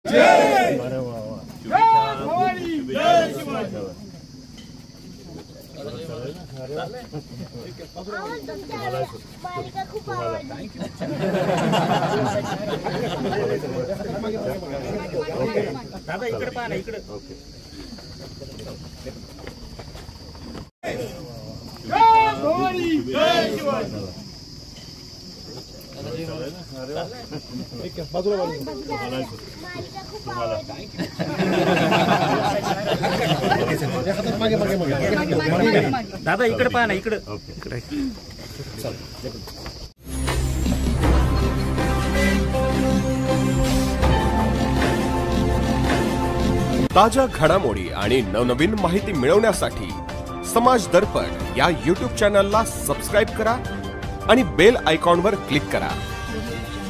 दादा इकडे पहा ना इकडे दादा इकडे पहा ना इकडे ताज्या घडामोडी आणि नवनवीन माहिती मिळवण्यासाठी समाज दर्पण या YouTube चॅनलला सबस्क्राइब करा आणि बेल आयकॉनवर क्लिक करा।